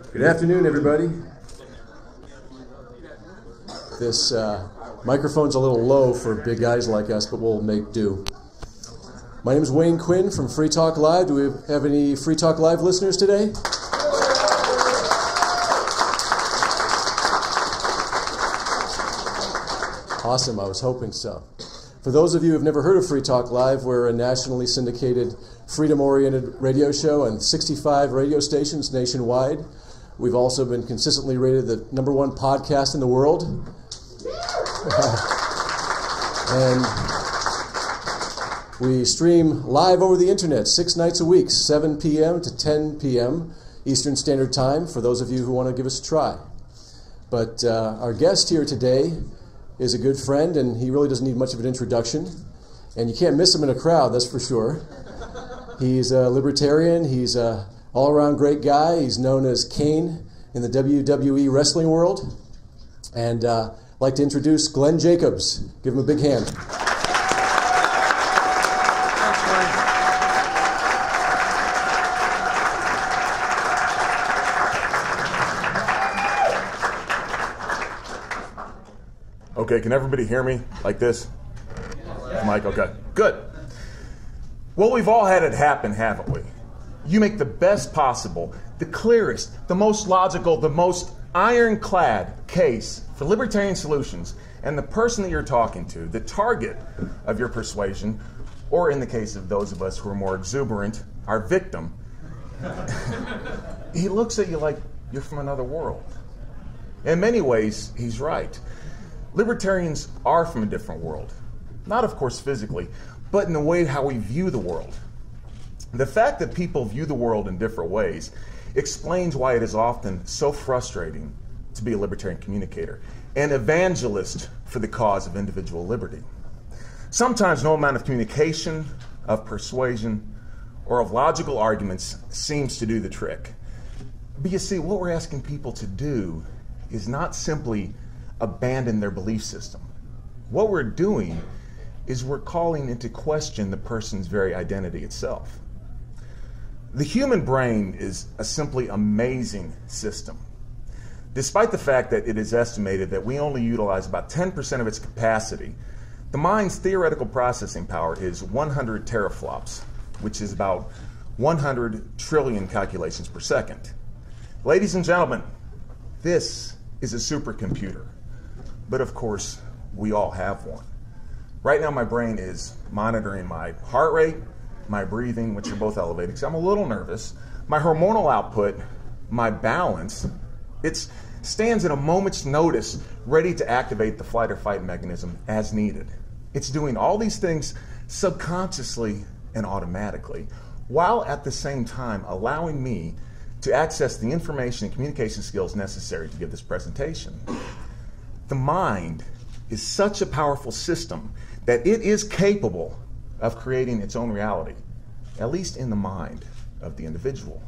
Good afternoon, everybody. This microphone's a little low for big guys like us, but we'll make do. My name is Wayne Quinn from Free Talk Live. Do we have any Free Talk Live listeners today? Awesome, I was hoping so. For those of you who have never heard of Free Talk Live, we're a nationally syndicated, freedom-oriented radio show on 65 radio stations nationwide. We've also been consistently rated the #1 podcast in the world. And we stream live over the internet 6 nights a week, 7 p.m. to 10 p.m. Eastern Standard Time, for those of you who want to give us a try. But our guest here today is a good friend, and he really doesn't need much of an introduction. And you can't miss him in a crowd, that's for sure. He's a libertarian. He's a all-around great guy. He's known as Kane in the WWE wrestling world. And I'd like to introduce Glenn Jacobs. Give him a big hand. Okay, can everybody hear me like this? Mike, okay, good. Well, we've all had it happen, haven't we? You make the best possible, the clearest, the most logical, the most ironclad case for libertarian solutions, and the person that you're talking to, the target of your persuasion, or in the case of those of us who are more exuberant, our victim, he looks at you like you're from another world. In many ways, he's right. Libertarians are from a different world. Not, of course, physically, but in the way how we view the world. The fact that people view the world in different ways explains why it is often so frustrating to be a libertarian communicator, an evangelist for the cause of individual liberty. Sometimes no amount of communication, of persuasion, or of logical arguments seems to do the trick. But you see, what we're asking people to do is not simply abandon their belief system. What we're doing is we're calling into question the person's very identity itself. The human brain is a simply amazing system. Despite the fact that it is estimated that we only utilize about 10% of its capacity, the mind's theoretical processing power is 100 teraflops, which is about 100 trillion calculations per second. Ladies and gentlemen, this is a supercomputer. But of course, we all have one. Right now, my brain is monitoring my heart rate, my breathing, which are both elevated because I'm a little nervous, my hormonal output, my balance. It stands at a moment's notice, ready to activate the flight or fight mechanism as needed. It's doing all these things subconsciously and automatically, while at the same time allowing me to access the information and communication skills necessary to give this presentation. The mind is such a powerful system that it is capable of creating its own reality, at least in the mind of the individual.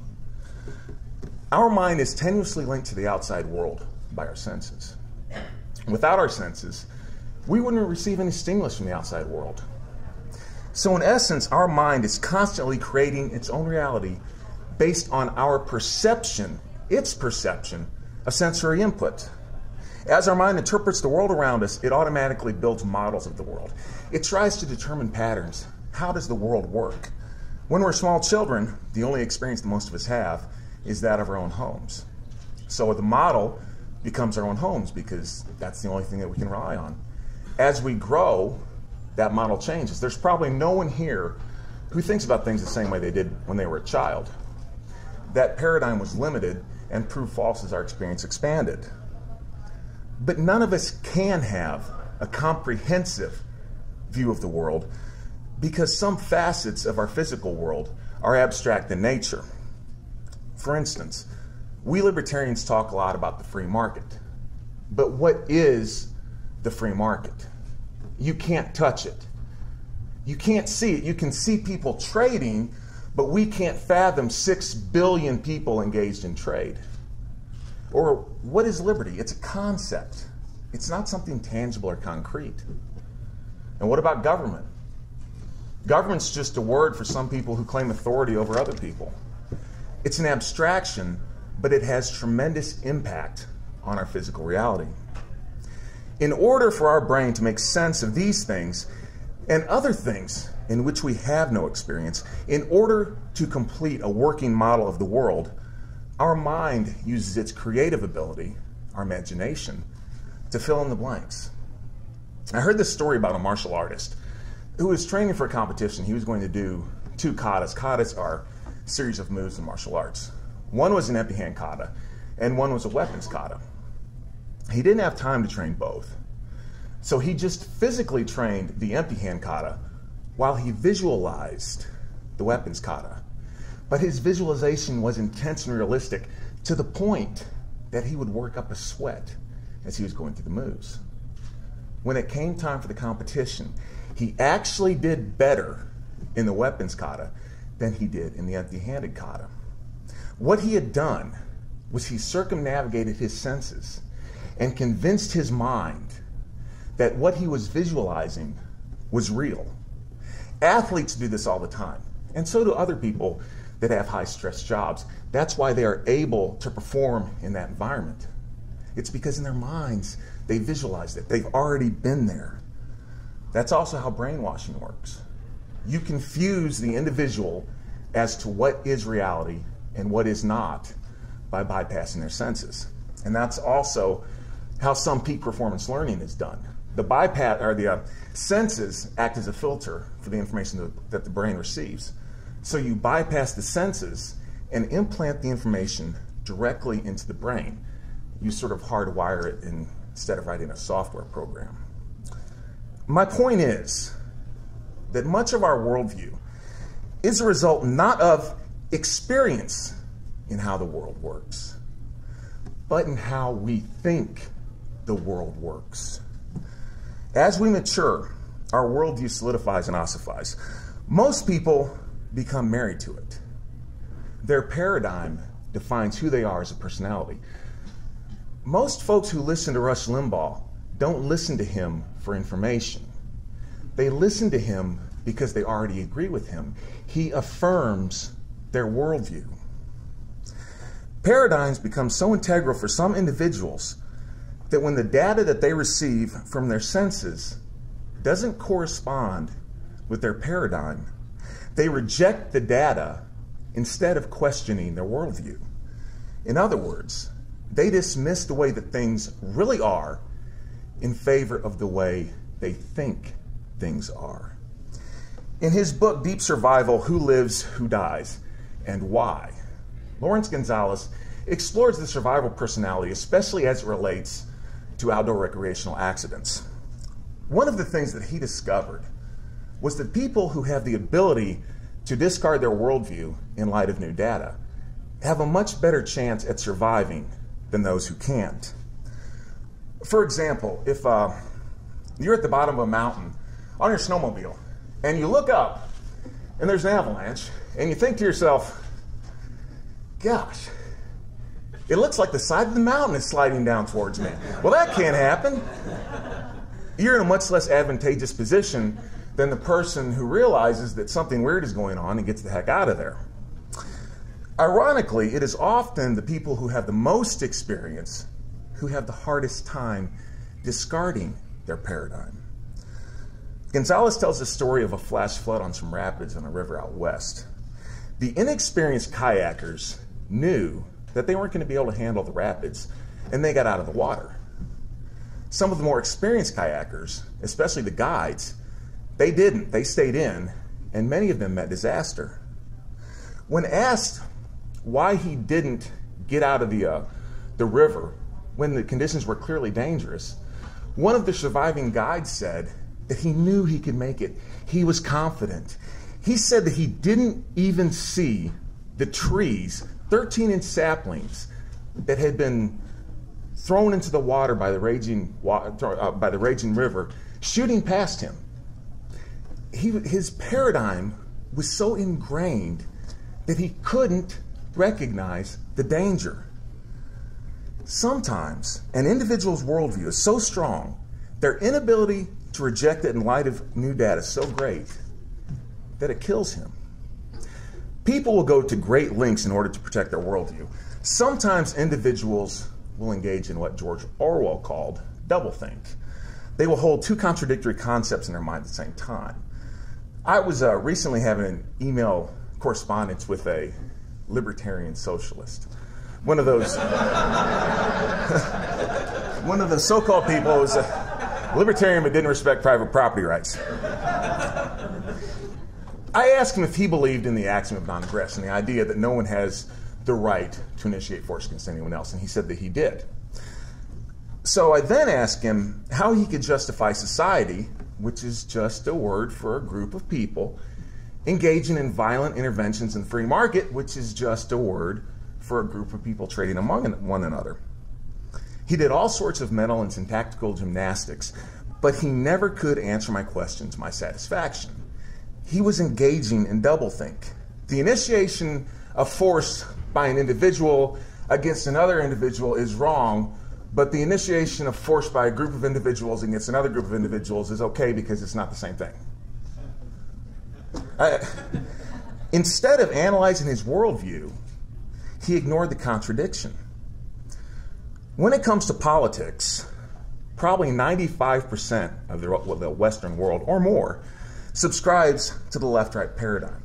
Our mind is tenuously linked to the outside world by our senses. Without our senses, we wouldn't receive any stimulus from the outside world. So in essence, our mind is constantly creating its own reality based on our perception, its perception of sensory input. As our mind interprets the world around us, it automatically builds models of the world. It tries to determine patterns. How does the world work? When we're small children, the only experience that most of us have is that of our own homes. So the model becomes our own homes because that's the only thing that we can rely on. As we grow, that model changes. There's probably no one here who thinks about things the same way they did when they were a child. That paradigm was limited and proved false as our experience expanded. But none of us can have a comprehensive view of the world because some facets of our physical world are abstract in nature. For instance, we libertarians talk a lot about the free market. But what is the free market? You can't touch it. You can't see it. You can see people trading, but we can't fathom 6 billion people engaged in trade. Or what is liberty? It's a concept. It's not something tangible or concrete. And what about government? Government's just a word for some people who claim authority over other people. It's an abstraction but it has tremendous impact on our physical reality. In order for our brain to make sense of these things and other things in which we have no experience, in order to complete a working model of the world, our mind uses its creative ability, our imagination, to fill in the blanks. I heard this story about a martial artist who was training for a competition. He was going to do 2 katas. Katas are a series of moves in martial arts. One was an empty hand kata, and one was a weapons kata. He didn't have time to train both. So he just physically trained the empty hand kata while he visualized the weapons kata. But his visualization was intense and realistic to the point that he would work up a sweat as he was going through the moves. When it came time for the competition, he actually did better in the weapons kata than he did in the empty-handed kata. What he had done was he circumnavigated his senses and convinced his mind that what he was visualizing was real. Athletes do this all the time, and so do other people that have high-stress jobs. That's why they are able to perform in that environment. It's because in their minds, they visualized it. They've already been there. That's also how brainwashing works. You confuse the individual as to what is reality and what is not by bypassing their senses. And that's also how some peak performance learning is done. The senses act as a filter for the information that the brain receives. So you bypass the senses and implant the information directly into the brain. You sort of hardwire it instead of writing a software program. My point is that much of our worldview is a result not of experience in how the world works, but in how we think the world works. As we mature, our worldview solidifies and ossifies. Most people become married to it. Their paradigm defines who they are as a personality. Most folks who listen to Rush Limbaugh don't listen to him for information. They listen to him because they already agree with him. He affirms their worldview. Paradigms become so integral for some individuals that when the data that they receive from their senses doesn't correspond with their paradigm, they reject the data instead of questioning their worldview. In other words, they dismiss the way that things really are in favor of the way they think things are. In his book, Deep Survival, Who Lives, Who Dies, and Why, Lawrence Gonzalez explores the survival personality, especially as it relates to outdoor recreational accidents. One of the things that he discovered was that people who have the ability to discard their worldview in light of new data have a much better chance at surviving than those who can't. For example, if you're at the bottom of a mountain on your snowmobile and you look up and there's an avalanche and you think to yourself, gosh, it looks like the side of the mountain is sliding down towards me. Well, that can't happen. You're in a much less advantageous position than the person who realizes that something weird is going on and gets the heck out of there. Ironically, it is often the people who have the most experience who have the hardest time discarding their paradigm. Gonzalez tells the story of a flash flood on some rapids on a river out west. The inexperienced kayakers knew that they weren't going to be able to handle the rapids, and they got out of the water. Some of the more experienced kayakers, especially the guides, they didn't. They stayed in, and many of them met disaster. When asked why he didn't get out of the river when the conditions were clearly dangerous, one of the surviving guides said that he knew he could make it. He was confident. He said that he didn't even see the trees, 13-inch saplings, that had been thrown into the water by the raging river, shooting past him. His paradigm was so ingrained that he couldn't recognize the danger. Sometimes an individual's worldview is so strong, their inability to reject it in light of new data is so great that it kills him. People will go to great lengths in order to protect their worldview. Sometimes individuals will engage in what George Orwell called doublethink. They will hold two contradictory concepts in their mind at the same time. I was recently having an email correspondence with a libertarian socialist. One of those so-called people who's a libertarian but didn't respect private property rights. I asked him if he believed in the axiom of non-aggression, the idea that no one has the right to initiate force against anyone else, and he said that he did. So I then asked him how he could justify society, which is just a word for a group of people, engaging in violent interventions in the free market, which is just a word for a group of people trading among one another. He did all sorts of mental and syntactical gymnastics, but he never could answer my question to my satisfaction. He was engaging in doublethink. The initiation of force by an individual against another individual is wrong, but the initiation of force by a group of individuals against another group of individuals is okay because it's not the same thing. Instead of analyzing his worldview, he ignored the contradiction. When it comes to politics, probably 95% of the Western world or more subscribes to the left-right paradigm.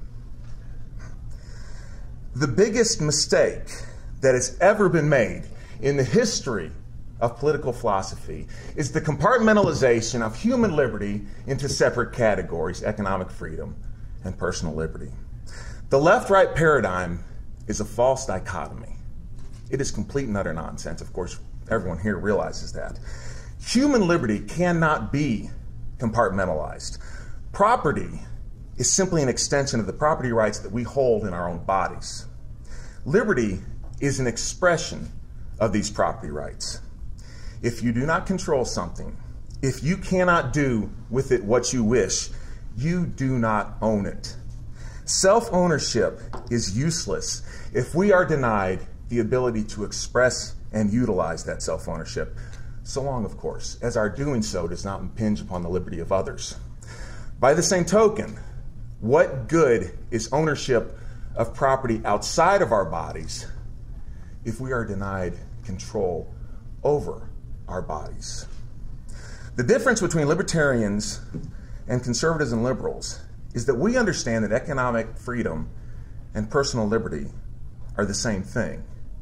The biggest mistake that has ever been made in the history of political philosophy is the compartmentalization of human liberty into separate categories: economic freedom and personal liberty. The left-right paradigm is a false dichotomy. It is complete and utter nonsense. Of course, everyone here realizes that. Human liberty cannot be compartmentalized. Property is simply an extension of the property rights that we hold in our own bodies. Liberty is an expression of these property rights. If you do not control something, if you cannot do with it what you wish, you do not own it. Self-ownership is useless if we are denied the ability to express and utilize that self-ownership, so long, of course, as our doing so does not impinge upon the liberty of others. By the same token, what good is ownership of property outside of our bodies if we are denied control over our bodies? The difference between libertarians and conservatives and liberals is that we understand that economic freedom and personal liberty are the same thing.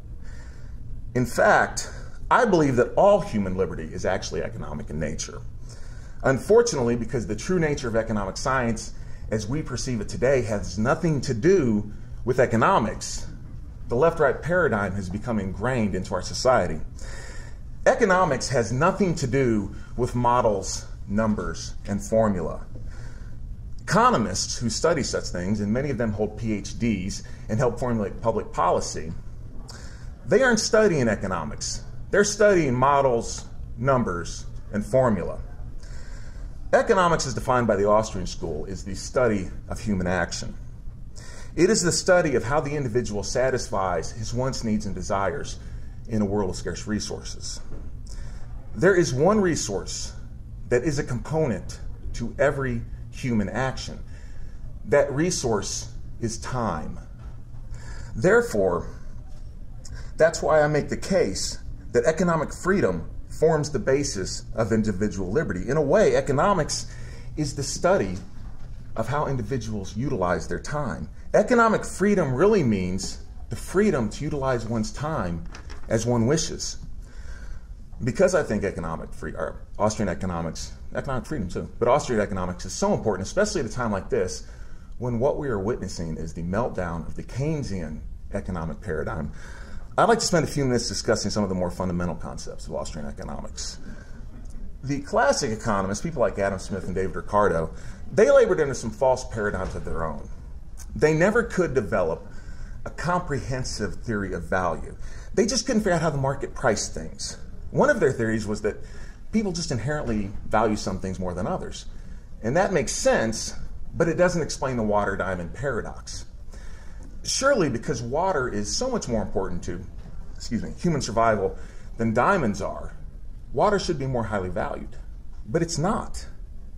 In fact, I believe that all human liberty is actually economic in nature. Unfortunately, because the true nature of economic science as we perceive it today has nothing to do with economics, the left-right paradigm has become ingrained into our society. Economics has nothing to do with models, numbers, and formula. Economists who study such things, and many of them hold PhDs and help formulate public policy, they aren't studying economics. They're studying models, numbers, and formula. Economics, as defined by the Austrian school, is the study of human action. It is the study of how the individual satisfies his wants, needs, and desires in a world of scarce resources. There is one resource that is a component to every human action. That resource is time. Therefore, that's why I make the case that economic freedom forms the basis of individual liberty. In a way, economics is the study of how individuals utilize their time. Economic freedom really means the freedom to utilize one's time as one wishes. Because I think Austrian economic freedom too, but Austrian economics is so important, especially at a time like this, when what we are witnessing is the meltdown of the Keynesian economic paradigm. I'd like to spend a few minutes discussing some of the more fundamental concepts of Austrian economics. The classic economists, people like Adam Smith and David Ricardo, they labored under some false paradigms of their own. They never could develop a comprehensive theory of value. They just couldn't figure out how the market priced things. One of their theories was that people just inherently value some things more than others. And that makes sense, but it doesn't explain the water-diamond paradox. Surely, because water is so much more important to human survival than diamonds are, water should be more highly valued. But it's not.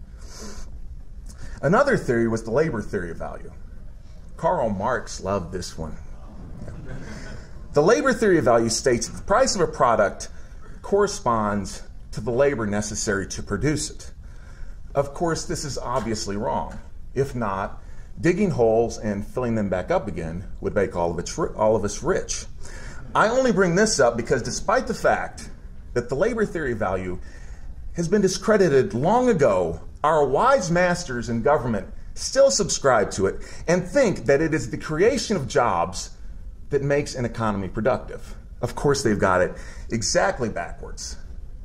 Another theory was the labor theory of value. Karl Marx loved this one. The labor theory of value states that the price of a product corresponds to the labor necessary to produce it. Of course, this is obviously wrong. If not, digging holes and filling them back up again would make all of us rich. I only bring this up because despite the fact that the labor theory of value has been discredited long ago, our wise masters in government still subscribe to it and think that it is the creation of jobs that makes an economy productive. Of course, they've got it exactly backwards.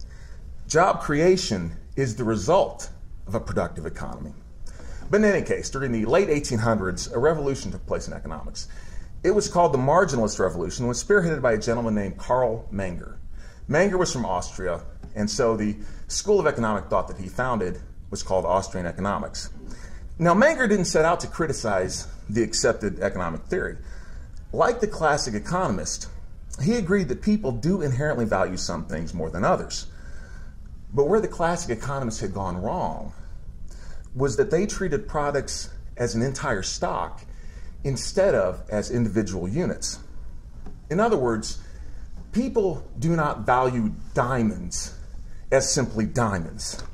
Job creation is the result of a productive economy. But in any case, during the late 1800s, a revolution took place in economics. It was called the Marginalist Revolution and was spearheaded by a gentleman named Karl Menger. Menger was from Austria, and so the school of economic thought that he founded was called Austrian economics. Now, Menger didn't set out to criticize the accepted economic theory. Like the classic economist, he agreed that people do inherently value some things more than others. But where the classic economists had gone wrong was that they treated products as an entire stock instead of as individual units. In other words, people do not value diamonds as simply diamonds.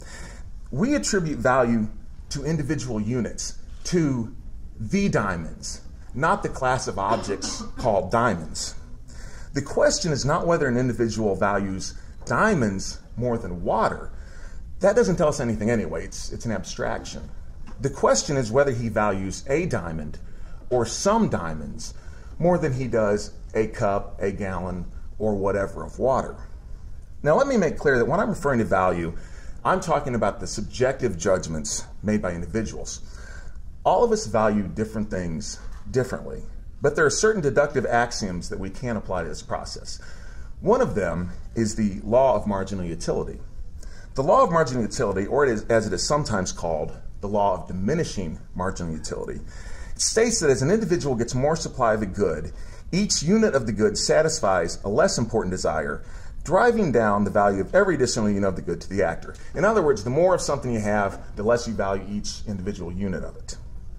We attribute value to individual units, to the diamonds, not the class of objects called diamonds. The question is not whether an individual values diamonds more than water. That doesn't tell us anything anyway. It's an abstraction. The question is whether he values a diamond or some diamonds more than he does a cup, a gallon, or whatever of water. Now, let me make clear that when I'm referring to value, I'm talking about the subjective judgments made by individuals. All of us value different things differently, but there are certain deductive axioms that we can apply to this process. One of them is the law of marginal utility. The law of marginal utility, or as it is sometimes called, the law of diminishing marginal utility, states that as an individual gets more supply of a good, each unit of the good satisfies a less important desire, driving down the value of every additional unit of the good to the actor. In other words, the more of something you have, the less you value each individual unit of it.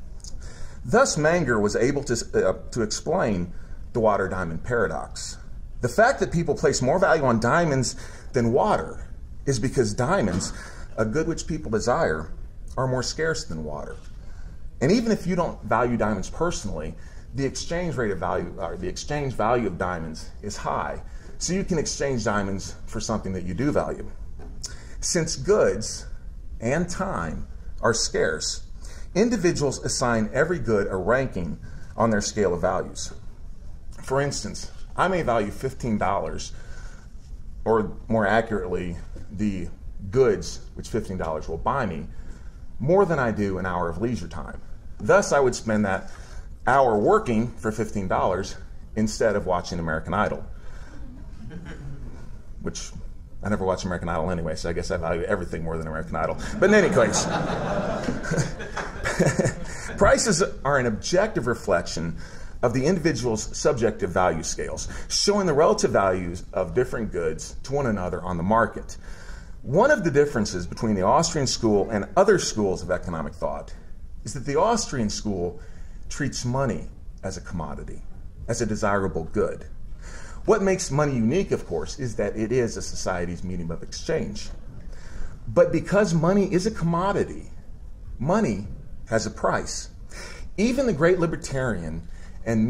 Thus, Menger was able to explain the water-diamond paradox. The fact that people place more value on diamonds than water is because diamonds, a good which people desire, are more scarce than water. And even if you don't value diamonds personally, the exchange rate of value, or the exchange value of diamonds is high. So you can exchange diamonds for something that you do value. Since goods and time are scarce, individuals assign every good a ranking on their scale of values. For instance, I may value $15, or more accurately, the goods which $15 will buy me, more than I do an hour of leisure time. Thus, I would spend that hour working for $15 instead of watching American Idol, which I never watch American Idol anyway, so I guess I value everything more than American Idol. But in any case, prices are an objective reflection of the individual's subjective value scales, showing the relative values of different goods to one another on the market. One of the differences between the Austrian school and other schools of economic thought is that the Austrian school treats money as a commodity, as a desirable good. What makes money unique, of course, is that it is a society's medium of exchange. But because money is a commodity, money has a price. Even the great libertarian and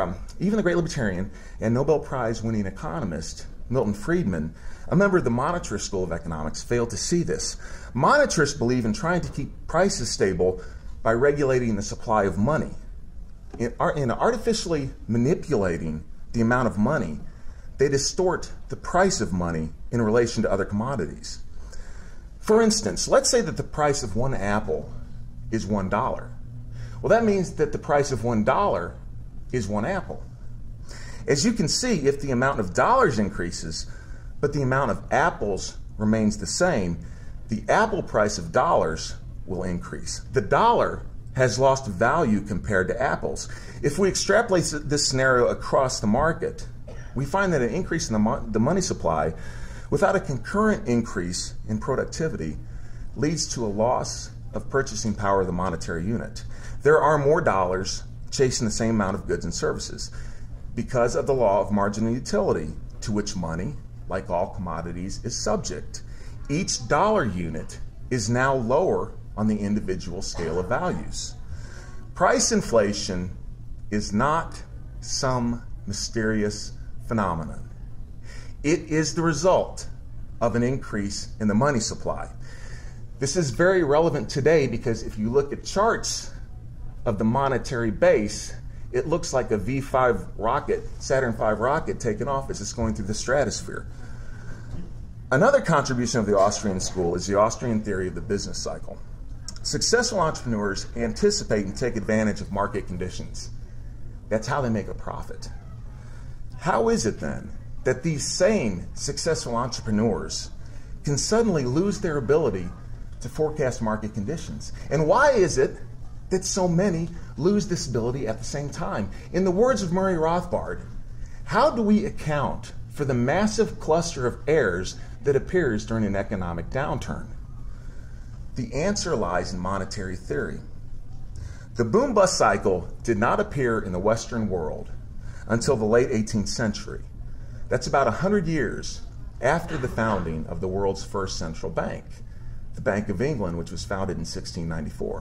Nobel Prize-winning economist Milton Friedman, a member of the monetarist school of economics, failed to see this. Monetarists believe in trying to keep prices stable by regulating the supply of money. In artificially manipulating the amount of money, they distort the price of money in relation to other commodities. For instance, let's say that the price of one apple is $1. Well, that means that the price of $1 is one apple. As you can see, if the amount of dollars increases, but the amount of apples remains the same, the apple price of dollars will increase. The dollar has lost value compared to apples. If we extrapolate this scenario across the market, we find that an increase in the money supply without a concurrent increase in productivity leads to a loss of purchasing power of the monetary unit. There are more dollars chasing the same amount of goods and services. because of the law of marginal utility, to which money, like all commodities, is subject. Each dollar unit is now lower on the individual scale of values. Price inflation is not some mysterious phenomenon. It is the result of an increase in the money supply. This is very relevant today because if you look at charts of the monetary base, it looks like a V5 rocket, Saturn V rocket, taking off as it's going through the stratosphere. Another contribution of the Austrian school is the Austrian theory of the business cycle. Successful entrepreneurs anticipate and take advantage of market conditions. That's how they make a profit. How is it then that these same successful entrepreneurs can suddenly lose their ability to forecast market conditions? And why is it that so many lose this ability at the same time? In the words of Murray Rothbard, how do we account for the massive cluster of errors that appears during an economic downturn? The answer lies in monetary theory. The boom-bust cycle did not appear in the Western world until the late 18th century. That's about 100 years after the founding of the world's first central bank, the Bank of England, which was founded in 1694.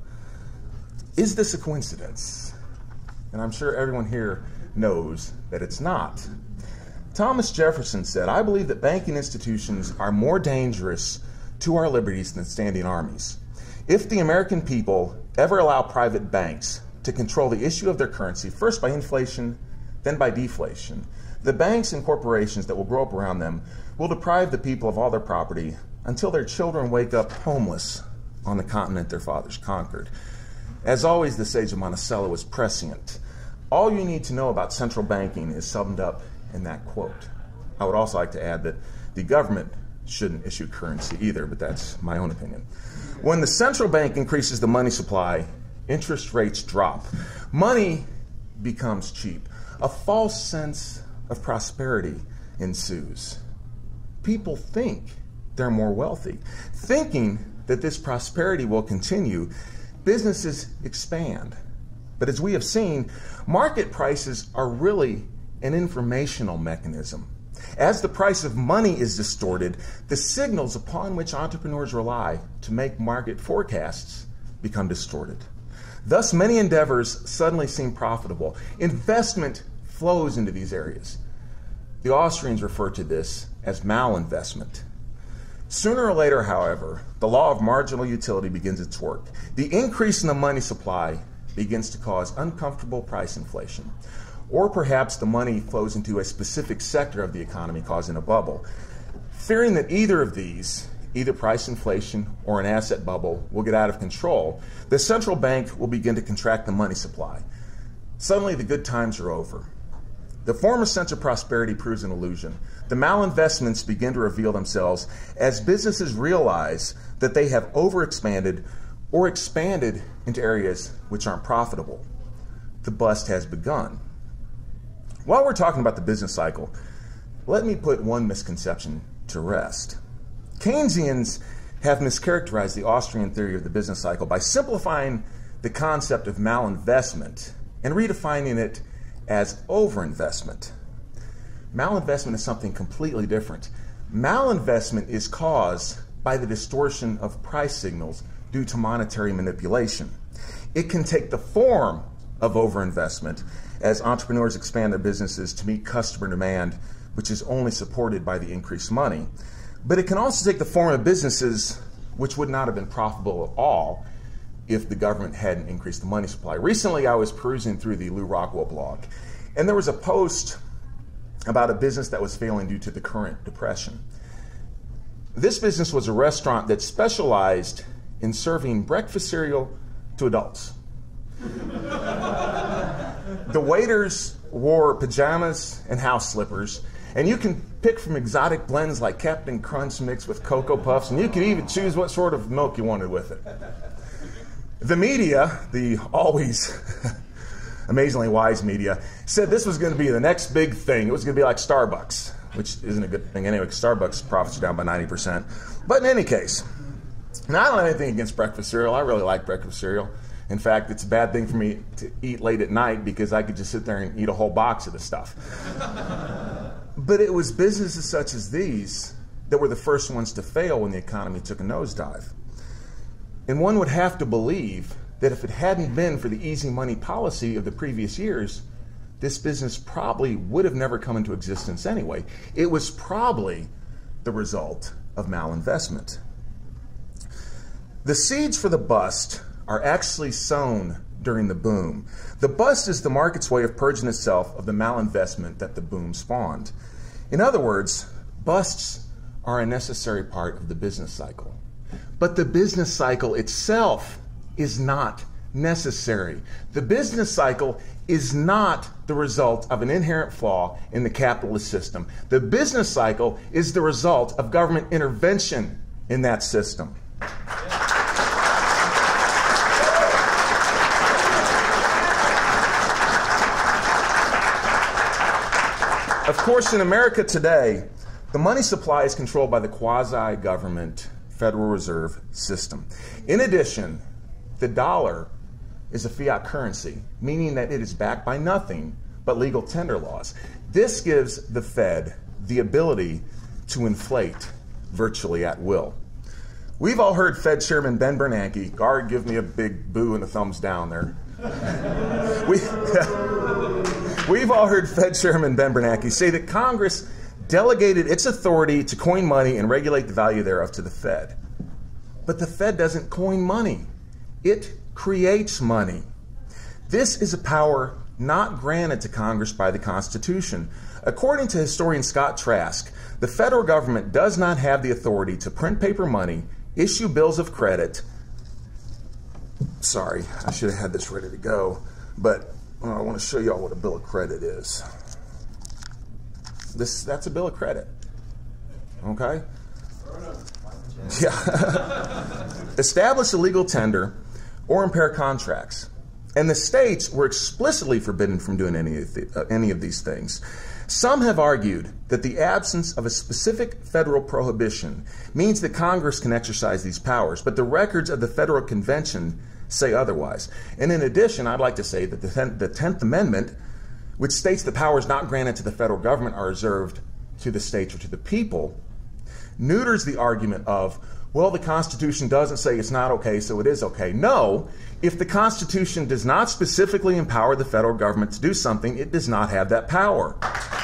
Is this a coincidence? And I'm sure everyone here knows that it's not. Thomas Jefferson said, "I believe that banking institutions are more dangerous to our liberties than standing armies. If the American people ever allow private banks to control the issue of their currency, first by inflation, then by deflation, the banks and corporations that will grow up around them will deprive the people of all their property until their children wake up homeless on the continent their fathers conquered." As always, the sage of Monticello was prescient. All you need to know about central banking is summed up in that quote. I would also like to add that the government shouldn't issue currency either, but that's my own opinion. When the central bank increases the money supply, interest rates drop. Money becomes cheap. A false sense of prosperity ensues. People think they're more wealthy. Thinking that this prosperity will continue, businesses expand. But as we have seen, market prices are really an informational mechanism. As the price of money is distorted, the signals upon which entrepreneurs rely to make market forecasts become distorted. Thus, many endeavors suddenly seem profitable. Investment flows into these areas. The Austrians refer to this as malinvestment. Sooner or later, however, the law of marginal utility begins its work. The increase in the money supply begins to cause uncomfortable price inflation. Or perhaps the money flows into a specific sector of the economy, causing a bubble. Fearing that either of these, either price inflation or an asset bubble, will get out of control, the central bank will begin to contract the money supply. Suddenly, the good times are over. The former sense of prosperity proves an illusion. The malinvestments begin to reveal themselves as businesses realize that they have overexpanded or expanded into areas which aren't profitable. The bust has begun. While we're talking about the business cycle, let me put one misconception to rest. Keynesians have mischaracterized the Austrian theory of the business cycle by simplifying the concept of malinvestment and redefining it as overinvestment. Malinvestment is something completely different. Malinvestment is caused by the distortion of price signals due to monetary manipulation. It can take the form of overinvestment as entrepreneurs expand their businesses to meet customer demand, which is only supported by the increased money. But it can also take the form of businesses which would not have been profitable at all if the government hadn't increased the money supply. Recently, I was perusing through the Lou Rockwell blog, and there was a post about a business that was failing due to the current depression. This business was a restaurant that specialized in serving breakfast cereal to adults. The waiters wore pajamas and house slippers, and you can pick from exotic blends like Captain Crunch mixed with Cocoa Puffs, and you could even choose what sort of milk you wanted with it. The media, the always amazingly wise media, said this was going to be the next big thing. It was going to be like Starbucks, which isn't a good thing anyway, because Starbucks profits are down by 90%. But in any case, now I don't have anything against breakfast cereal. I really like breakfast cereal. In fact, it's a bad thing for me to eat late at night because I could just sit there and eat a whole box of the stuff. But it was businesses such as these that were the first ones to fail when the economy took a nosedive. And one would have to believe that if it hadn't been for the easy money policy of the previous years, this business probably would have never come into existence anyway. It was probably the result of malinvestment. The seeds for the bust are actually sown during the boom. The bust is the market's way of purging itself of the malinvestment that the boom spawned. In other words, busts are a necessary part of the business cycle. But the business cycle itself is not necessary. The business cycle is not the result of an inherent flaw in the capitalist system. The business cycle is the result of government intervention in that system. Of course, in America today, the money supply is controlled by the quasi-government Federal Reserve System. In addition, the dollar is a fiat currency, meaning that it is backed by nothing but legal tender laws. This gives the Fed the ability to inflate virtually at will. We've all heard Fed Chairman Ben Bernanke, Guard, give me a big boo and a thumbs down there. We've all heard Fed Chairman Ben Bernanke say that Congress delegated its authority to coin money and regulate the value thereof to the Fed. But the Fed doesn't coin money. It creates money. This is a power not granted to Congress by the Constitution. According to historian Scott Trask, the federal government does not have the authority to print paper money, issue bills of credit. Sorry, I should have had this ready to go, but I want to show you all what a bill of credit is. That's a bill of credit. Okay? Yeah. Establish a legal tender or impair contracts. And the states were explicitly forbidden from doing any of these things. Some have argued that the absence of a specific federal prohibition means that Congress can exercise these powers, but the records of the Federal Convention say otherwise. And in addition, I'd like to say that the 10th Amendment, which states the powers not granted to the federal government are reserved to the states or to the people, neuters the argument of, well, the Constitution doesn't say it's not okay, so it is okay. No, if the Constitution does not specifically empower the federal government to do something, it does not have that power.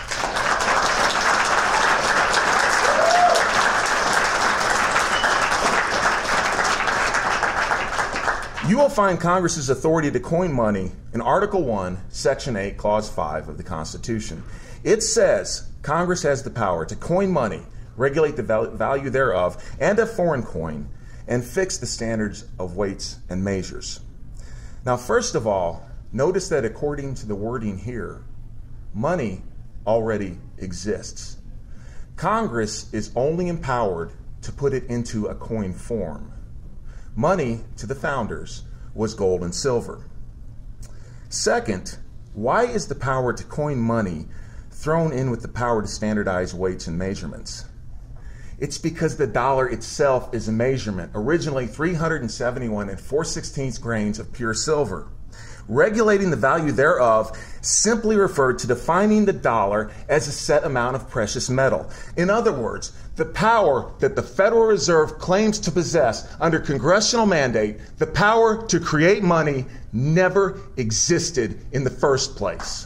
You will find Congress's authority to coin money in Article 1, Section 8, Clause 5 of the Constitution. It says Congress has the power to coin money, regulate the value thereof, and a foreign coin, and fix the standards of weights and measures. Now, first of all, notice that according to the wording here, money already exists. Congress is only empowered to put it into a coin form. Money, to the founders, was gold and silver. Second, why is the power to coin money thrown in with the power to standardize weights and measurements? It's because the dollar itself is a measurement, originally 371 4/16 grains of pure silver. Regulating the value thereof simply referred to defining the dollar as a set amount of precious metal. In other words, the power that the Federal Reserve claims to possess under congressional mandate, the power to create money, never existed in the first place.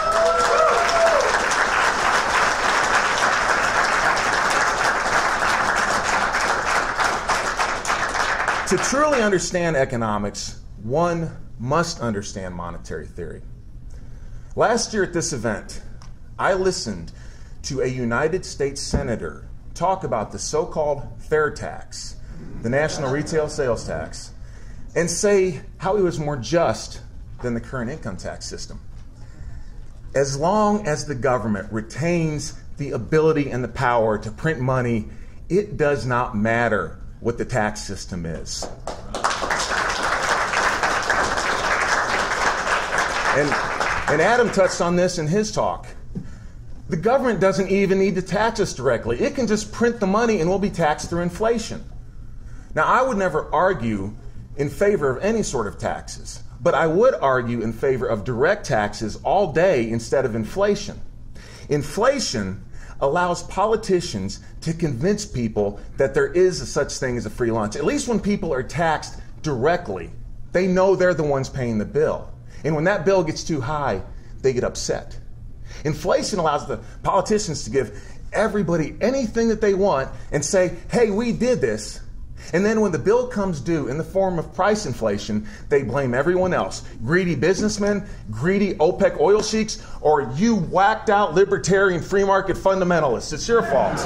To truly understand economics, one must understand monetary theory. Last year at this event, I listened to a United States Senator talk about the so-called fair tax, the national retail sales tax, and say how it was more just than the current income tax system. As long as the government retains the ability and the power to print money, it does not matter what the tax system is. And Adam touched on this in his talk. The government doesn't even need to tax us directly. It can just print the money and we'll be taxed through inflation. Now, I would never argue in favor of any sort of taxes, but I would argue in favor of direct taxes all day instead of inflation. Inflation allows politicians to convince people that there is a such thing as a free lunch. At least when people are taxed directly, they know they're the ones paying the bill. And when that bill gets too high, they get upset. Inflation allows the politicians to give everybody anything that they want and say, hey, we did this. And then when the bill comes due in the form of price inflation, they blame everyone else. Greedy businessmen, greedy OPEC oil sheiks, or you whacked out libertarian free market fundamentalists. It's your fault.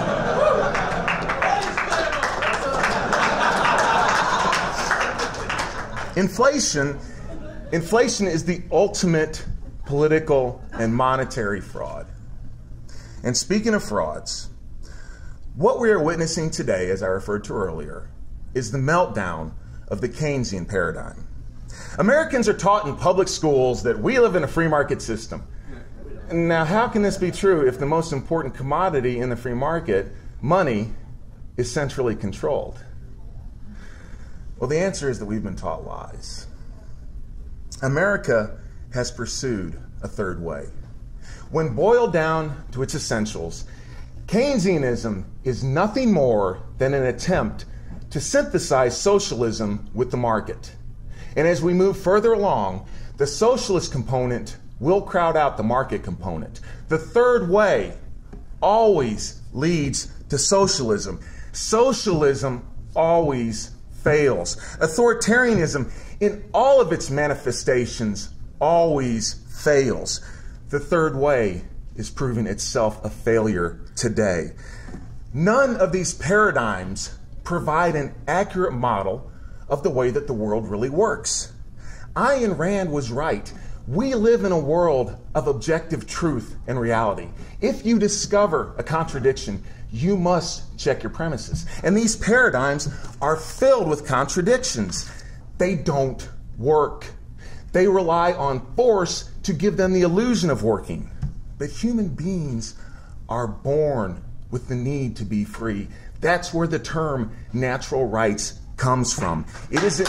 Inflation is the ultimate political and monetary fraud. And speaking of frauds, what we are witnessing today, as I referred to earlier, is the meltdown of the Keynesian paradigm. Americans are taught in public schools that we live in a free market system. Now, how can this be true if the most important commodity in the free market, money, is centrally controlled? Well, the answer is that we've been taught lies. America has pursued a third way. When boiled down to its essentials, Keynesianism is nothing more than an attempt to synthesize socialism with the market. And as we move further along, the socialist component will crowd out the market component. The third way always leads to socialism. Socialism always fails. Authoritarianism, in all of its manifestations, always fails. The third way is proving itself a failure today. None of these paradigms provide an accurate model of the way that the world really works. Ayn Rand was right. We live in a world of objective truth and reality. If you discover a contradiction, you must check your premises. And these paradigms are filled with contradictions. They don't work. They rely on force to give them the illusion of working. But human beings are born with the need to be free. That's where the term natural rights comes from. It is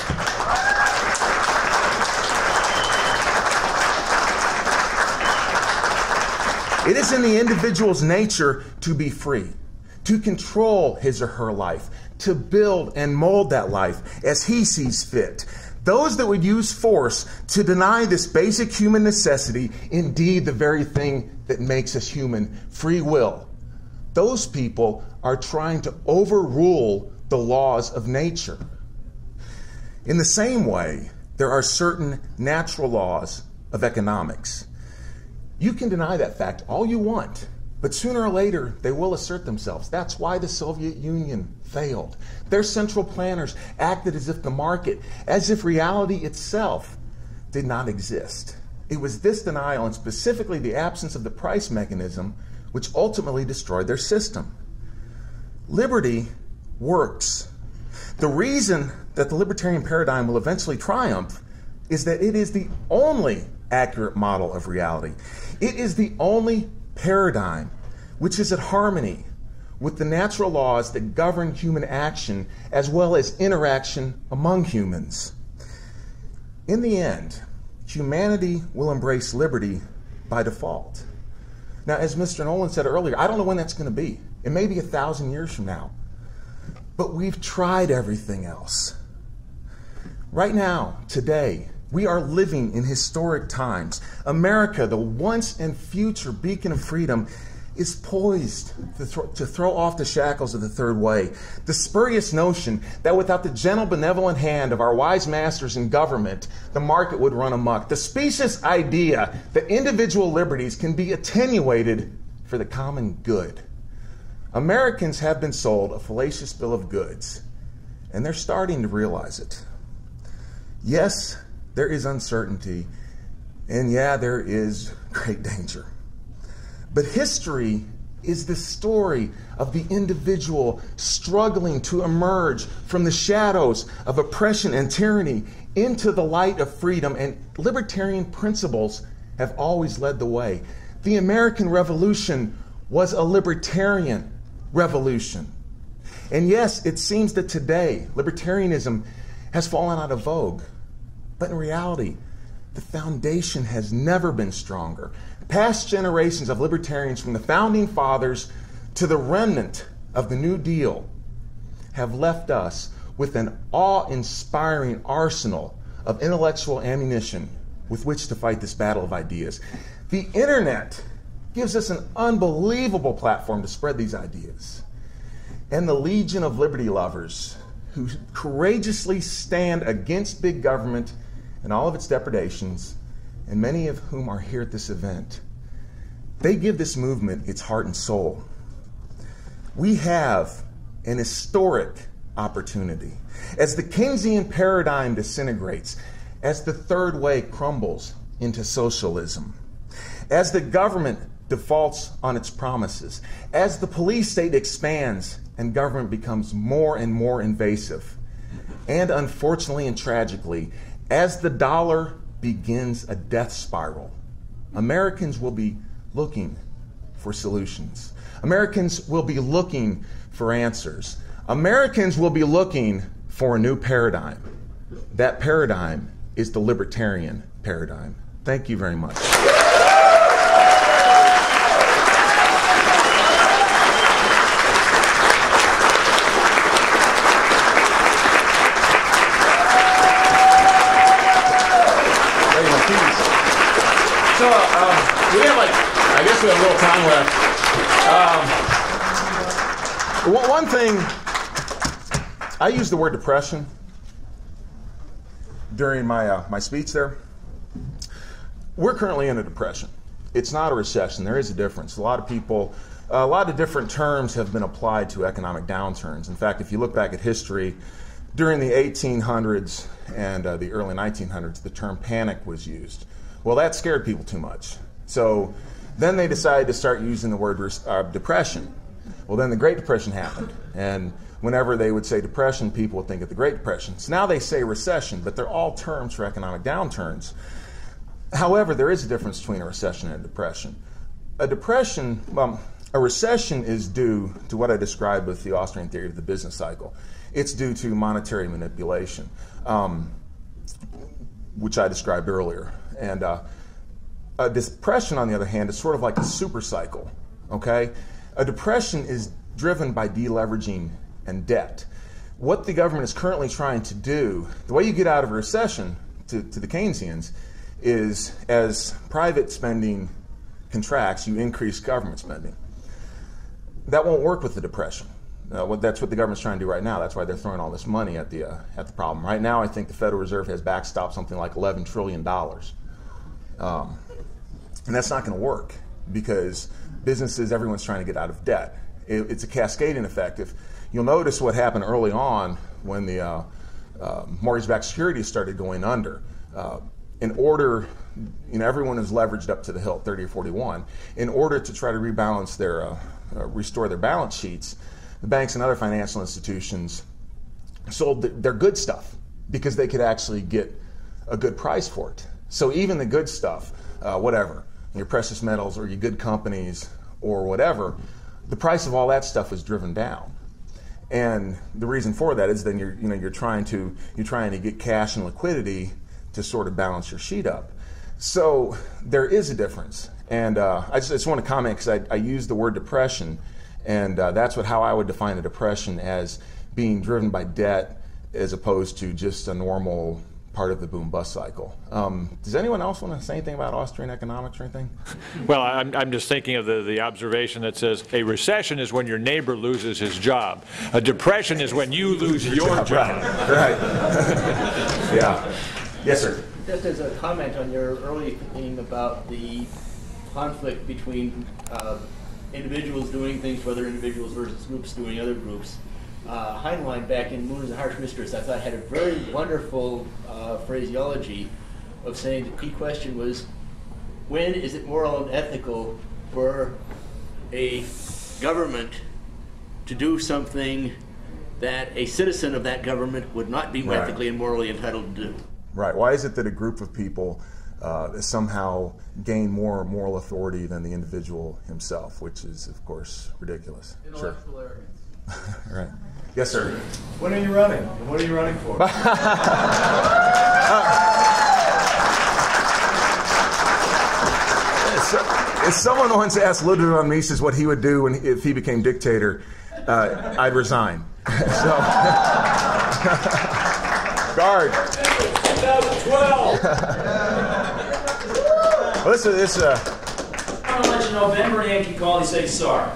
in the individual's nature to be free, to control his or her life, to build and mold that life as he sees fit. Those that would use force to deny this basic human necessity, indeed the very thing that makes us human, free will, those people are trying to overrule the laws of nature. In the same way, there are certain natural laws of economics. You can deny that fact all you want, but sooner or later they will assert themselves. That's why the Soviet Union failed. Their central planners acted as if the market, as if reality itself did not exist. It was this denial, and specifically the absence of the price mechanism, which ultimately destroyed their system. Liberty works. The reason that the libertarian paradigm will eventually triumph is that it is the only accurate model of reality. It is the only paradigm which is at harmony with the natural laws that govern human action as well as interaction among humans. In the end, humanity will embrace liberty by default. Now, as Mr. Nolan said earlier, I don't know when that's going to be. It may be 1,000 years from now. But we've tried everything else. Right now, today, we are living in historic times. America, the once and future beacon of freedom, is poised to throw off the shackles of the third way. The spurious notion that without the gentle, benevolent hand of our wise masters in government, the market would run amok. The specious idea that individual liberties can be attenuated for the common good. Americans have been sold a fallacious bill of goods, and they're starting to realize it. Yes, there is uncertainty, and yeah, there is great danger. But history is the story of the individual struggling to emerge from the shadows of oppression and tyranny into the light of freedom, and libertarian principles have always led the way. The American Revolution was a libertarian revolution. And yes, it seems that today libertarianism has fallen out of vogue. But in reality, the foundation has never been stronger. Past generations of libertarians, from the founding fathers to the remnant of the New Deal, have left us with an awe-inspiring arsenal of intellectual ammunition with which to fight this battle of ideas. The internet gives us an unbelievable platform to spread these ideas. And the legion of liberty lovers who courageously stand against big government and all of its depredations, and many of whom are here at this event, they give this movement its heart and soul. We have an historic opportunity. As the Keynesian paradigm disintegrates, as the third way crumbles into socialism, as the government defaults on its promises, as the police state expands and government becomes more and more invasive, and unfortunately and tragically, as the dollar begins a death spiral, Americans will be looking for solutions. Americans will be looking for answers. Americans will be looking for a new paradigm. That paradigm is the libertarian paradigm. Thank you very much. So we have I guess we have a little time left. One thing, I used the word depression during my speech there. We're currently in a depression. It's not a recession. There is a difference. A lot of people, a lot of different terms have been applied to economic downturns. In fact, if you look back at history, during the 1800s and the early 1900s, the term panic was used. Well, that scared people too much. So then they decided to start using the word depression. Well, then the Great Depression happened. And whenever they would say depression, people would think of the Great Depression. So now they say recession, but they're all terms for economic downturns. However, there is a difference between a recession and a depression. A recession is due to what I described with the Austrian theory of the business cycle. It's due to monetary manipulation, which I described earlier. And a depression, on the other hand, is sort of like a super cycle, okay? A depression is driven by deleveraging and debt. What the government is currently trying to do, the way you get out of a recession, to the Keynesians, is as private spending contracts, you increase government spending. That won't work with the depression. That's what the government's trying to do right now. That's why they're throwing all this money at the problem. Right now, I think the Federal Reserve has backstopped something like $11 trillion. And that's not going to work because businesses, everyone's trying to get out of debt. It's a cascading effect. If you'll notice what happened early on when the mortgage-backed securities started going under. In order, everyone is leveraged up to the hilt, 30 or 41. In order to try to rebalance their, restore their balance sheets, the banks and other financial institutions sold their good stuff because they could actually get a good price for it. So even the good stuff, whatever, your precious metals or your good companies or whatever, the price of all that stuff was driven down. And the reason for that is then you're trying to get cash and liquidity to sort of balance your sheet up. So there is a difference. And I just want to comment because I use the word depression, and that's how I would define a depression, as being driven by debt as opposed to just a normal part of the boom-bust cycle. Does anyone else want to say anything about Austrian economics or anything? Well, I'm just thinking of the observation that says a recession is when your neighbor loses his job. A depression is when you lose your job. Right. Yeah. Yes, sir. Just as a comment on your earlier thing about the conflict between individuals doing things for other individuals versus groups doing other groups, Heinlein, back in Moon is a Harsh Mistress, I thought had a very wonderful phraseology of saying the key question was, when is it moral and ethical for a government to do something that a citizen of that government would not be ethically and morally entitled to do? Right. Why is it that a group of people somehow gain more moral authority than the individual himself, which is, of course, ridiculous. Intellectual arrogance. Right. Yes, sir. When are you running? And what are you running for? If someone once asked Ludwig von Mises what he would do if he became dictator, I'd resign. So, guard. 2012. Well, this I want to let you know, if Ben Bernanke called, he said sorry.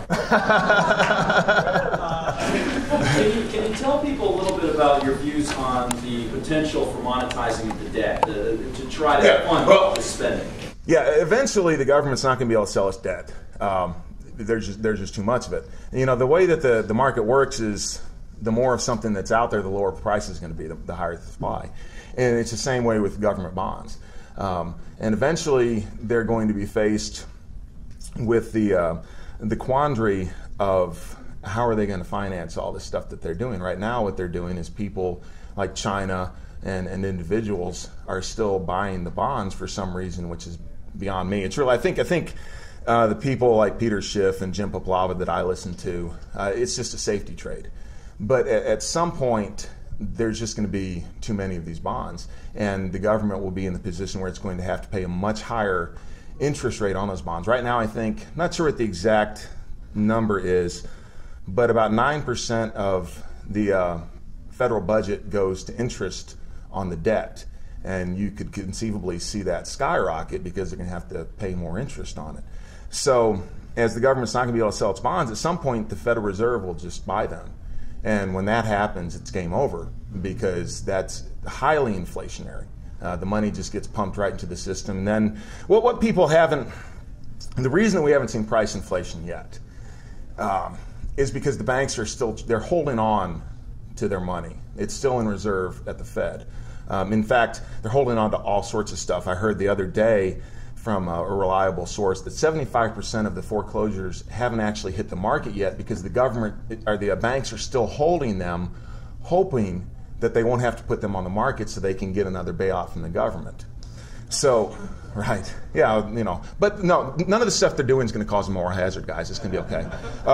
Can you tell people a little bit about your views on the potential for monetizing of the debt to try to fund the spending? Yeah, eventually the government's not going to be able to sell us debt. There's just too much of it. And, you know, the way that the market works is the more of something that's out there, the lower the price is going to be, the higher the supply. And it's the same way with government bonds. And eventually they're going to be faced with the quandary of how are they going to finance all this stuff that they're doing. Right now what they're doing is people like China and individuals are still buying the bonds for some reason, which is beyond me. It's really, I think the people like Peter Schiff and Jim Poplava that I listen to, it's just a safety trade. But at some point, there's just going to be too many of these bonds, and the government will be in the position where it's going to have to pay a much higher interest rate on those bonds. Right now, I think, not sure what the exact number is, but about 9% of the federal budget goes to interest on the debt. And you could conceivably see that skyrocket because they're going to have to pay more interest on it. So as the government's not going to be able to sell its bonds, at some point the Federal Reserve will just buy them. And when that happens, it's game over because that's highly inflationary. The money just gets pumped right into the system. And then what people haven't, the reason we haven't seen price inflation yet is because the banks are still, they're holding on to their money. It's still in reserve at the Fed. In fact, they're holding on to all sorts of stuff. I heard the other day from a reliable source that 75% of the foreclosures haven't actually hit the market yet because the government or the banks are still holding them, hoping that they won't have to put them on the market so they can get another bailout from the government. So, right, yeah, you know, but no, none of the stuff they're doing is going to cause a moral hazard, guys. It's going to be okay.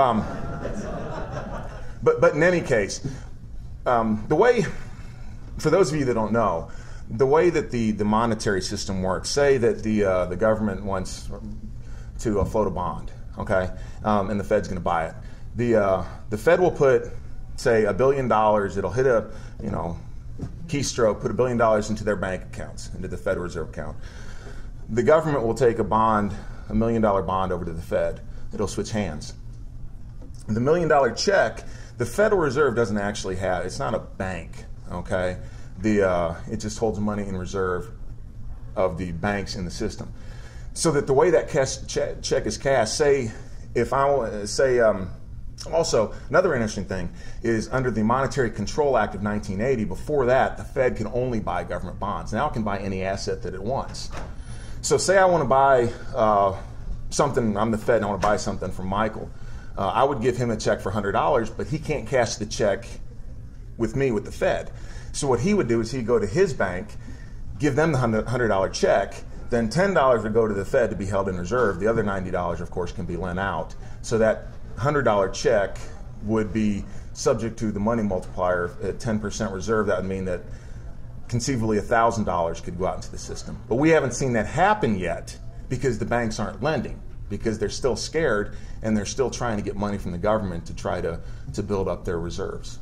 But in any case, the way, for those of you that don't know, the way that the monetary system works, say that the government wants to float a bond, okay, and the Fed's going to buy it. The Fed will put, say, $1 billion. It'll hit a, you know, keystroke, put $1 billion into their bank accounts, into the Federal Reserve account. The government will take a bond, $1 million bond, over to the Fed. It'll switch hands. The $1 million check, the Federal Reserve doesn't actually have. It's not a bank, okay. It just holds money in reserve of the banks in the system. So that the way that check is cashed, say, if I say, also, another interesting thing is under the Monetary Control Act of 1980, before that, the Fed can only buy government bonds. Now it can buy any asset that it wants. So say I want to buy something, I'm the Fed and I want to buy something from Michael. I would give him a check for $100, but he can't cash the check with me with the Fed. So what he would do is he'd go to his bank, give them the $100 check, then $10 would go to the Fed to be held in reserve. The other $90, of course, can be lent out. So that $100 check would be subject to the money multiplier at 10% reserve. That would mean that conceivably $1,000 could go out into the system. But we haven't seen that happen yet because the banks aren't lending, because they're still scared and they're still trying to get money from the government to try to build up their reserves.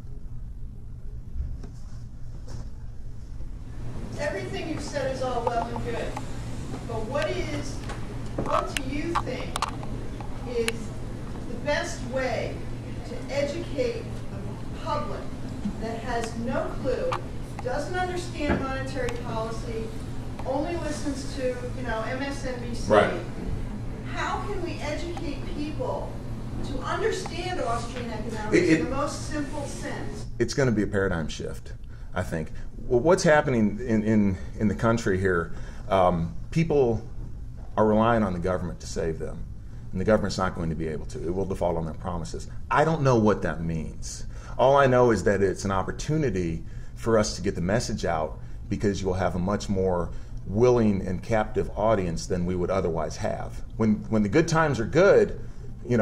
Everything you've said is all well and good, but what do you think is the best way to educate the public that has no clue, doesn't understand monetary policy, only listens to, you know, MSNBC? Right. How can we educate people to understand Austrian economics in the most simple sense? It's going to be a paradigm shift, I think. Well, what's happening in the country here, people are relying on the government to save them, and the government's not going to be able to. It will default on their promises. I don't know what that means. All I know is that it's an opportunity for us to get the message out because you will have a much more willing and captive audience than we would otherwise have. When the good times are good, you know,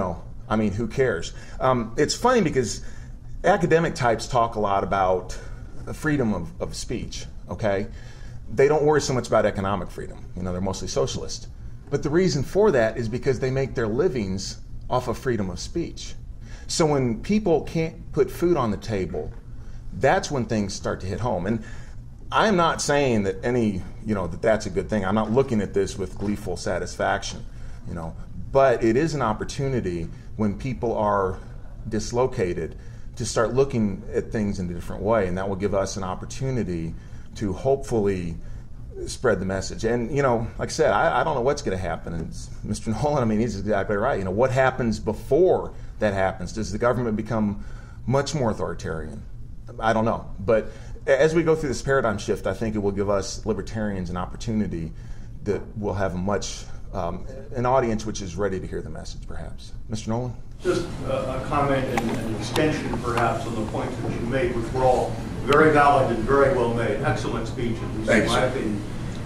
I mean, who cares? It's funny because academic types talk a lot about freedom of speech, okay? They don't worry so much about economic freedom. You know, they're mostly socialist. But the reason for that is because they make their livings off of freedom of speech. So when people can't put food on the table, that's when things start to hit home. And I'm not saying that that's a good thing. I'm not looking at this with gleeful satisfaction, but it is an opportunity when people are dislocated to start looking at things in a different way, and that will give us an opportunity to hopefully spread the message. And, like I said, I don't know what's going to happen. And Mr. Nolan, I mean, he's exactly right. What happens before that happens? Does the government become much more authoritarian? I don't know. But as we go through this paradigm shift, I think it will give us libertarians an opportunity that will have an audience which is ready to hear the message, perhaps. Mr. Nolan? Just a comment and an extension, perhaps, on the points that you made, which were all very valid and very well made. Excellent speech, at least in my opinion.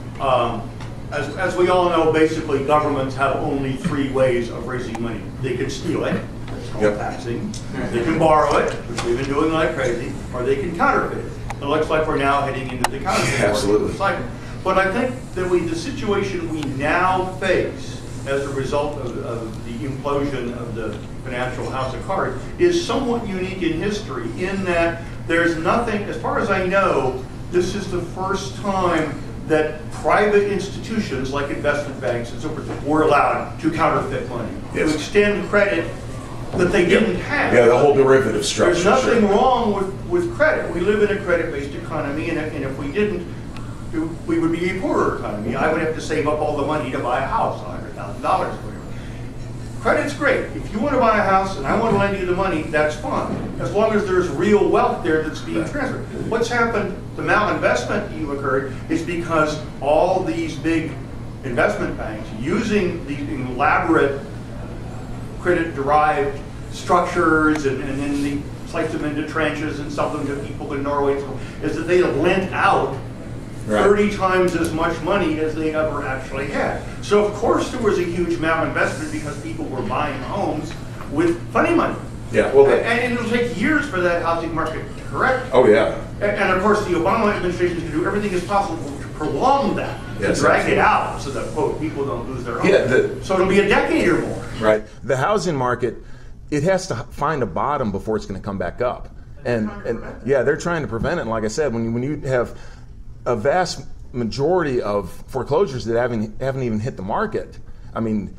As we all know, basically, governments have only 3 ways of raising money. They can steal it, that's called taxing. They can borrow it, which we've been doing like crazy, or they can counterfeit it. It looks like we're now heading into the counterfeit cycle. But I think that the situation we now face as a result of the implosion of the financial house of cards is somewhat unique in history, in that there's nothing, as far as I know, this is the first time that private institutions like investment banks and so forth were allowed to counterfeit money, to extend credit that they didn't have. Yeah, the whole derivative structure. There's nothing wrong with credit. We live in a credit-based economy, and if we didn't, we would be a poorer economy. I would have to save up all the money to buy a house, $100,000 or whatever. Credit's great. If you want to buy a house and I want to lend you the money, that's fine, as long as there's real wealth there that's being transferred. What's happened, the malinvestment you occurred, is because all these big investment banks, using these elaborate credit-derived structures and then they slice them into trenches and sell them to people in Norway, is that they have lent out 30 times as much money as they ever actually had. So of course there was a huge malinvestment because people were buying homes with funny money. Yeah, well, and it'll take years for that housing market to correct. Oh yeah. And of course the Obama administration is going to do everything as possible to prolong that, to drag it out so that, quote, people don't lose their homes. So it'll be a decade or more. Right. The housing market, it has to find a bottom before it's going to come back up. And they're trying to prevent it. And like I said, when you have a vast majority of foreclosures that haven't even hit the market. I mean,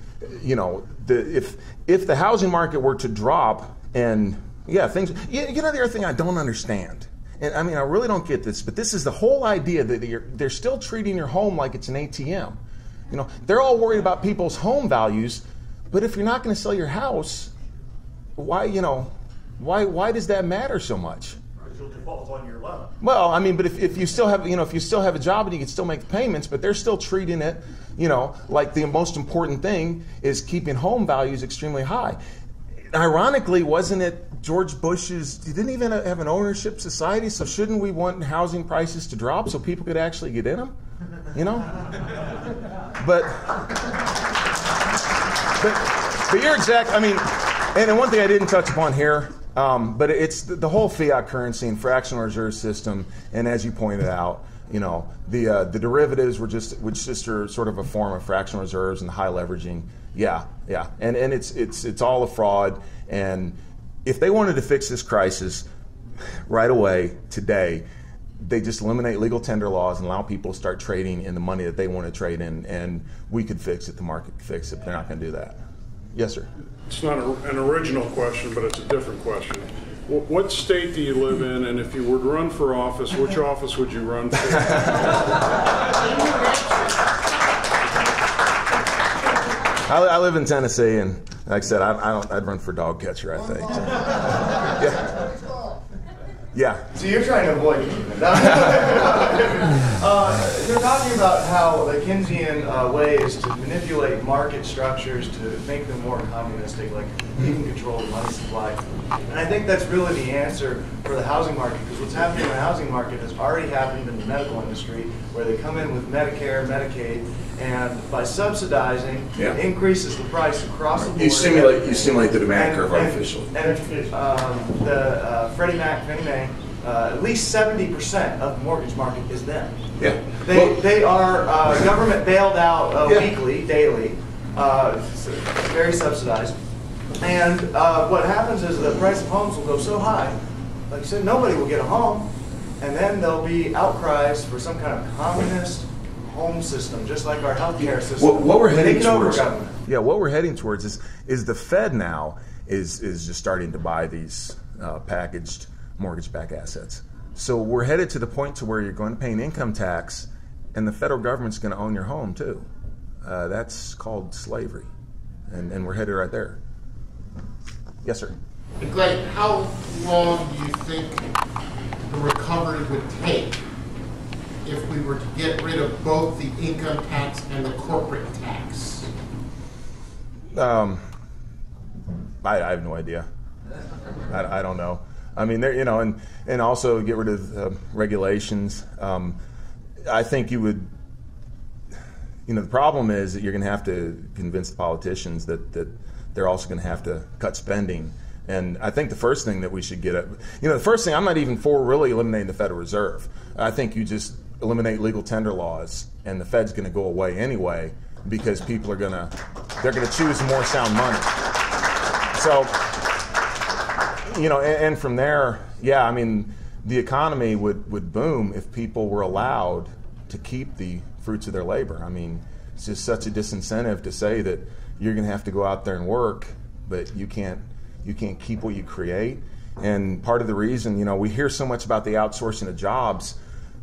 if the housing market were to drop and things. The other thing I don't understand, and I mean I really don't get this, but this is the whole idea that they're still treating your home like it's an ATM. They're all worried about people's home values, but if you're not going to sell your house, why does that matter so much? On your loan. Well, I mean, but if you still have a job and you can still make the payments, but they're still treating it, like the most important thing is keeping home values extremely high. Ironically, wasn't it George Bush's? He didn't even have an ownership society, so shouldn't we want housing prices to drop so people could actually get in them? But you're exact. I mean, and one thing I didn't touch upon here. But it's the whole fiat currency and fractional reserve system, and as you pointed out, the derivatives were just are sort of a form of fractional reserves and high leveraging. And it's all a fraud. And if they wanted to fix this crisis right away today, they just eliminate legal tender laws and allow people to start trading in the money that they want to trade in, and we could fix it. The market could fix it. But they're not going to do that. Yes, sir. It's not an original question, but it's a different question. What state do you live in, and if you were to run for office, which office would you run for? I live in Tennessee, and like I said, I'd run for dog catcher, I think. Yeah. So you're trying to avoid me. You're talking about how the Keynesian way is to manipulate market structures to make them more communistic, like you can control the money supply. And I think that's really the answer for the housing market, because what's happening in the housing market has already happened in the medical industry, where they come in with Medicare, Medicaid, And by subsidizing, it increases the price across the board. You stimulate the demand curve artificially. And the Freddie Mac, Fannie Mae, at least 70% of the mortgage market is them. Yeah. They are government bailed out weekly, daily, very subsidized. And what happens is the price of homes will go so high, like you said, nobody will get a home, and then there'll be outcries for some kind of communist home system, just like our healthcare system. What we're heading towards, what we're heading towards is the Fed now is just starting to buy these packaged mortgage-backed assets. So we're headed to the point to where you're going to pay an income tax, and the federal government's going to own your home too. That's called slavery, and we're headed right there. Yes, sir. Greg, how long do you think the recovery would take if we were to get rid of both the income tax and the corporate tax? I have no idea. I don't know. I mean, there, and also get rid of regulations. I think you would. The problem is that you're going to have to convince the politicians that they're also going to have to cut spending. And I think the first thing that we should get at, the first thing, I'm not even for really eliminating the Federal Reserve. I think you just eliminate legal tender laws, and the Fed's going to go away anyway because people are they're going to choose more sound money. So, and from there, I mean, the economy would boom if people were allowed to keep the fruits of their labor. I mean, it's just such a disincentive to say that you're going to have to go out there and work, but you can't keep what you create. And part of the reason, we hear so much about the outsourcing of jobs.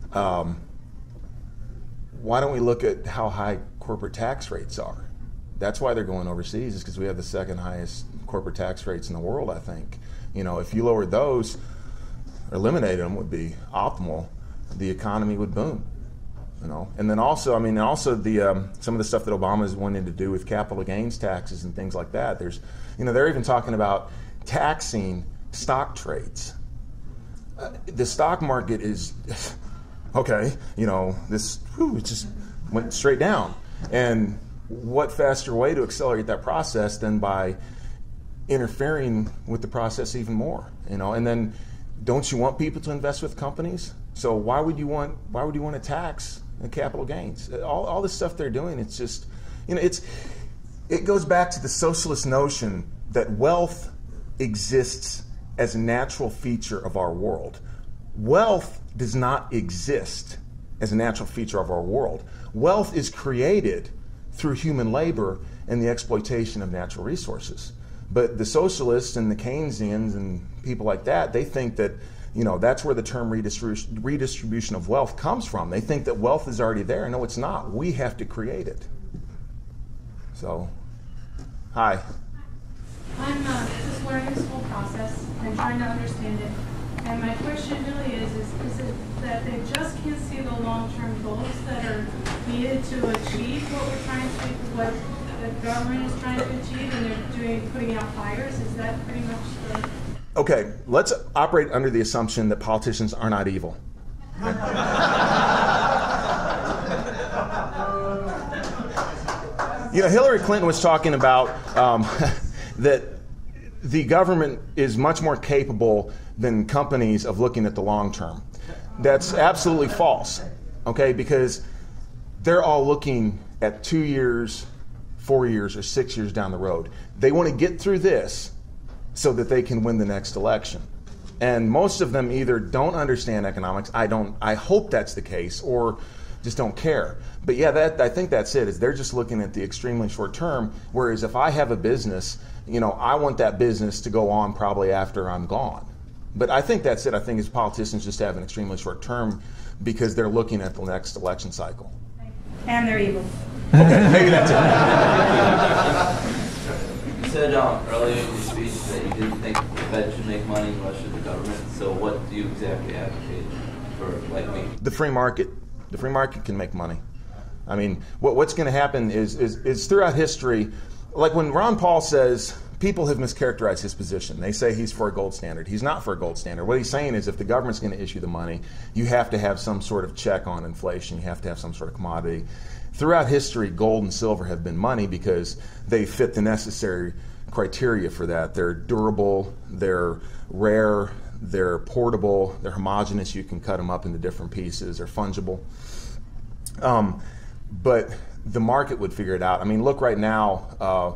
Why don't we look at how high corporate tax rates are? That's why they're going overseas, is because we have the second highest corporate tax rates in the world, I think. If you lowered those, or eliminated them would be optimal, the economy would boom. And then also, the some of the stuff that Obama's wanting to do with capital gains taxes and things like that. There's, they're even talking about taxing stock trades. The stock market is, okay, it just went straight down. And what faster way to accelerate that process than by interfering with the process even more? And then, don't you want people to invest with companies? So why would you want to tax capital gains? All this stuff they're doing, it's just, it goes back to the socialist notion that wealth exists as a natural feature of our world. Wealth does not exist as a natural feature of our world. Wealth is created through human labor and the exploitation of natural resources. But the socialists and the Keynesians and people like that, they think that that's where the term redistribution of wealth comes from. They think that wealth is already there. No, it's not. We have to create it. So, hi. I'm just learning this whole process and trying to understand it. And my question really is it that they just can't see the long-term goals that are needed to achieve what the government is trying to achieve, and they're putting out fires? Is that pretty much the... Okay, let's operate under the assumption that politicians are not evil. Hillary Clinton was talking about that the government is much more capable than companies of looking at the long term. That's absolutely false, okay, because they're all looking at 2 years, 4 years, or 6 years down the road. They want to get through this so that they can win the next election. And most of them either don't understand economics, I hope that's the case, or just don't care. But I think that's it, is they're just looking at the extremely short term, whereas if I have a business, I want that business to go on probably after I'm gone. But I think that's it. I think as politicians just have an extremely short term because they're looking at the next election cycle. And they're evil. Okay, maybe that's it. You said earlier in your speech that you didn't think the Fed should make money, nor should the government. So what do you exactly advocate for, like me? The free market. The free market can make money. I mean, what's going to happen is throughout history, like when Ron Paul says, people have mischaracterized his position. They say he's for a gold standard. He's not for a gold standard. What he's saying is if the government's going to issue the money, you have to have some sort of check on inflation. You have to have some sort of commodity. throughout history, gold and silver have been money because they fit the necessary criteria for that. They're durable, they're rare, they're portable, they're homogeneous, you can cut them up into different pieces, they're fungible. But the market would figure it out. I mean, look right now,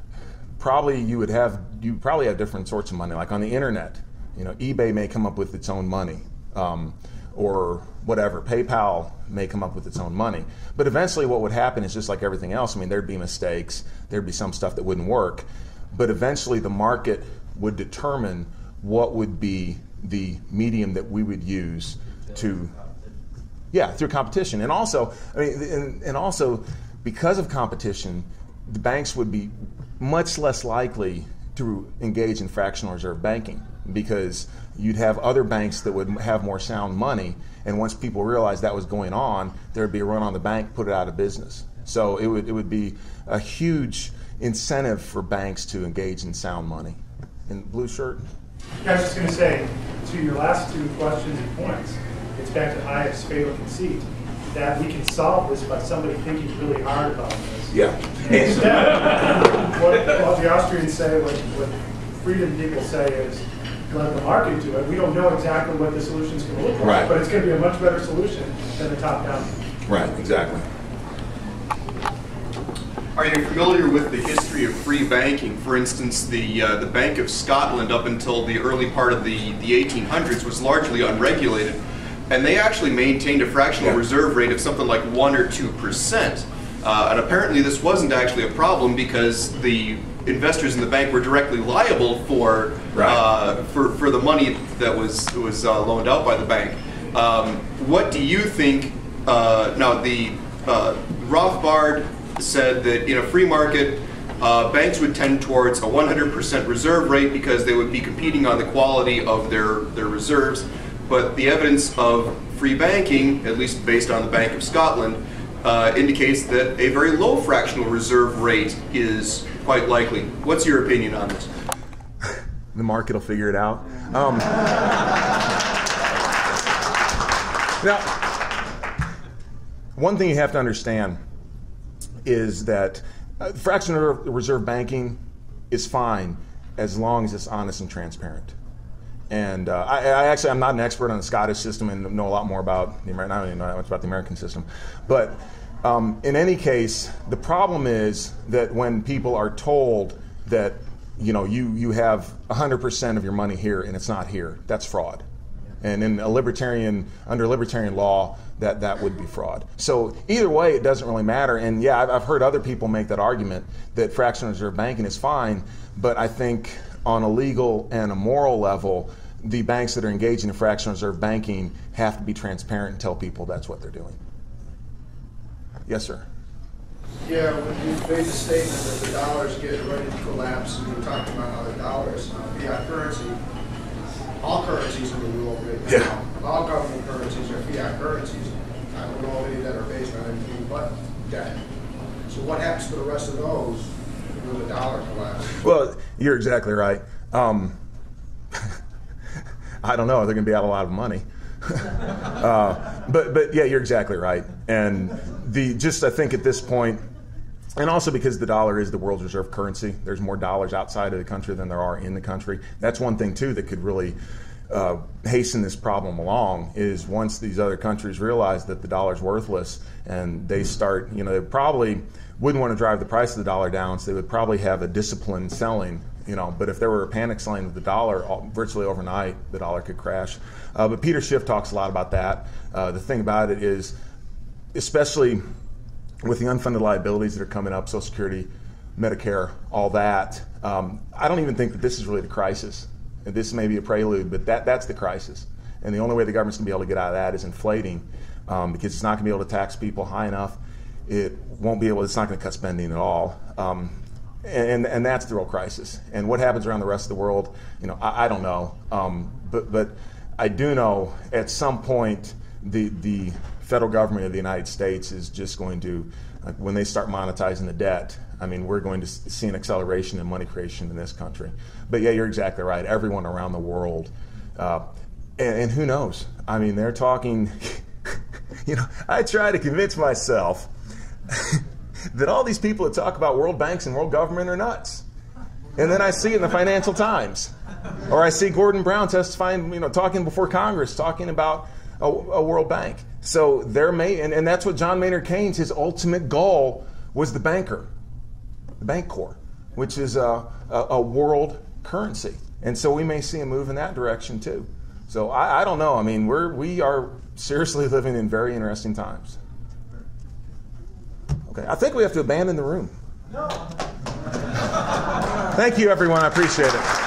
you probably have different sorts of money. Like on the internet, eBay may come up with its own money, or whatever. PayPal may come up with its own money. But eventually what would happen is just like everything else. I mean, there'd be mistakes, there'd be some stuff that wouldn't work, but eventually the market would determine what would be the medium that we would use to, through competition. And also, and also because of competition, the banks would be much less likely to engage in fractional reserve banking because you'd have other banks that would have more sound money, and once people realized that was going on, there'd be a run on the bank, put it out of business. So it would be a huge incentive for banks to engage in sound money. And blue shirt? Yeah, I was just going to say, to your last two questions and points, it's back to Hayek's fatal conceit that we can solve this by somebody thinking really hard about this. Yeah. Instead, what the Austrians say, what freedom people say is, let the market do it. We don't know exactly what the solution is going to look like, right, but it's going to be a much better solution than the top-down. Right, exactly. Are you familiar with the history of free banking? For instance, the Bank of Scotland up until the early part of the 1800s was largely unregulated, and they actually maintained a fractional reserve rate of something like 1 or 2%. And apparently this wasn't actually a problem because the investors in the bank were directly liable for for the money that was loaned out by the bank. What do you think? Now, the Rothbard said that in a free market, banks would tend towards a 100% reserve rate because they would be competing on the quality of their reserves. But the evidence of free banking, at least based on the Bank of Scotland, indicates that a very low fractional reserve rate is quite likely. What's your opinion on this? The market will figure it out. Now, one thing you have to understand is that fractional reserve banking is fine as long as it's honest and transparent. And I'm not an expert on the Scottish system and know a lot more about the American. I don't even know that much about the American system. But in any case, the problem is that when people are told that you have 100% of your money here and it's not here, that's fraud. And in under libertarian law, that would be fraud. So either way, it doesn't really matter. And yeah, I've heard other people make that argument that fractional reserve banking is fine, but I think on a legal and a moral level, the banks that are engaging in fractional reserve banking have to be transparent and tell people that's what they're doing. Yes, sir. Yeah, when you made the statement that the dollar's getting ready to collapse, and you were talking about how the dollar's fiat currency, all currencies in the world right now, all government currencies are fiat currencies. I don't know any that are based on anything but debt. So what happens to the rest of those when the dollar collapses? Well, you're exactly right. I don't know. They're going to be out a lot of money. But yeah, you're exactly right. And I think at this point, and also because the dollar is the world's reserve currency, there's more dollars outside of the country than there are in the country. That's one thing too that could really hasten this problem along, is once these other countries realize that the dollar's worthless and they start, they probably wouldn't want to drive the price of the dollar down, so they would probably have a disciplined selling. But if there were a panic selling of the dollar, virtually overnight, the dollar could crash. But Peter Schiff talks a lot about that. The thing about it is, especially with the unfunded liabilities that are coming up, Social Security, Medicare, all that, I don't even think that this is really the crisis. This may be a prelude, but that's the crisis. And the only way the government's going to be able to get out of that is inflating, because it's not going to be able to tax people high enough. It's not going to cut spending at all. And that's the real crisis. And what happens around the rest of the world, I don't know. But I do know at some point the federal government of the United States is just going to, when they start monetizing the debt, we're going to see an acceleration in money creation in this country. But yeah, you're exactly right. Everyone around the world, and who knows? They're talking, I try to convince myself that all these people that talk about world banks and world government are nuts. And then I see it in the Financial Times. Or I see Gordon Brown testifying, talking before Congress, talking about a World Bank. So there and that's what John Maynard Keynes, his ultimate goal was the banker, the bank corps, which is a world currency. And so we may see a move in that direction too. So I don't know. I mean, we are seriously living in very interesting times. Okay, I think we have to abandon the room. No. Thank you, everyone. I appreciate it.